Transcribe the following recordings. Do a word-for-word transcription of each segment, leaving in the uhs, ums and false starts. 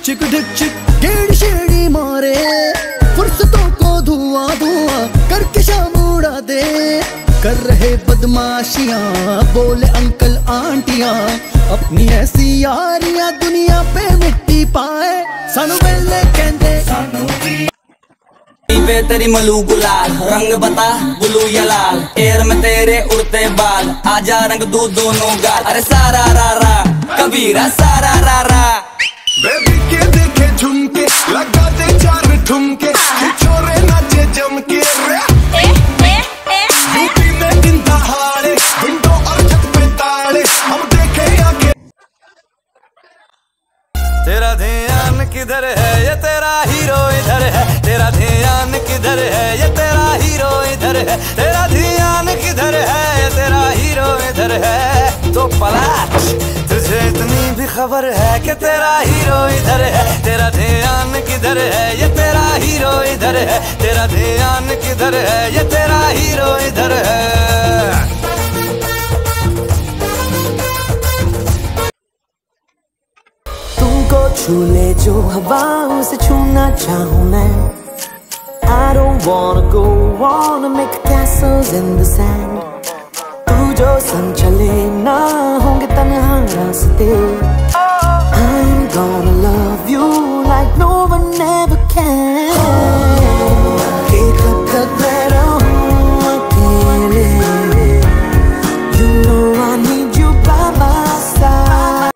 चिक ढिक चिक गेड़ी शेड़ी मारे, फुर्सतों को धुआं धुआं करके शाम उड़ा दे। कर रहे बदमाशियां बोले अंकल आंटियां, अपनी ऐसी यारियां दुनिया पे मिट्टी पाए। सानू वेले कहंदे सानू वे तेरी मलू गुलाल, रंग बता ब्लू या लाल, एयर में तेरे उड़ते बाल, आजा रंग दू दोनों गाल। अरे सारा रा रा कबीरा सारा रा रा, बेबी के देखे झुमके लगा दे चार ठुमके, छोरे नाचे जम के रे यूपी में दिन दहाड़े, विंडो और छत पे ताले, हम देखे आके। तेरा ध्यान किधर है ये तेरा हीरो इधर है, तेरा ध्यान किधर है ये तेरा हीरो इधर है, तेरा ध्यान किधर है ये तेरा हीरो इधर है। तो पलट तुझे इतनी भी खबर है कि तेरा हीरो इधर है, तेरा ध्यान किधर है ये तेरा हीरो इधर है, तेरा ध्यान किधर है ये तेरा हीरो इधर है। तुमको छू ले जो हवाओं से छूना चाहूं मैं। I don't wanna go on and make castles in the sand। तू जो संग चले ना होंगे तन्हा रास्ते। I'm gonna love you like no one ever can। एक हद तक मैं रहूं अकेले, you know I need you by my side।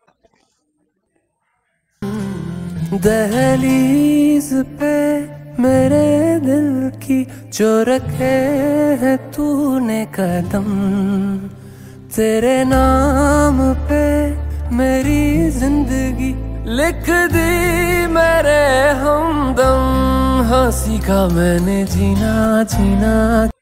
दहलीज पे मेरे दिल की जो रखे है तूने कदम, तेरे नाम पे मेरी जिंदगी लिख दी मेरे हमदम। हाँ सीखा मैंने जीना जीना।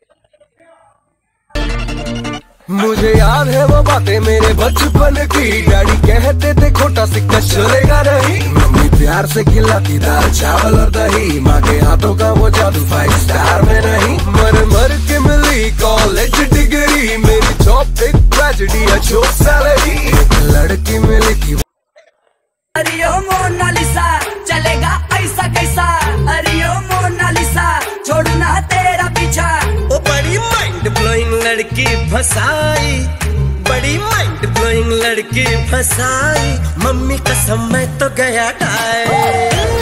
मुझे याद है वो बातें मेरे बचपन की, डैडी कहते थे खोटा सिक्का चलेगा नहीं। मम्मी प्यार से खिलाती दाल चावल और दही, माँ के हाथों का वो जादू फाइव स्टार में नहीं। मर मर के मिली कॉलेज डिग्री, मेरी जॉब एक ट्रेजेडी अच्छी सैलरी, एक लड़की मिली थी। अरियो मोनालिसा चलेगा ऐसा कैसा, अरियो मोनालिसा छोड़ना तेरा पीछा। ओ बड़ी माइंड ब्लोइंग लड़की फसाई, बड़ी माइंड ब्लोइंग लड़की फसाई, मम्मी कसम मैं तो गया ढाई।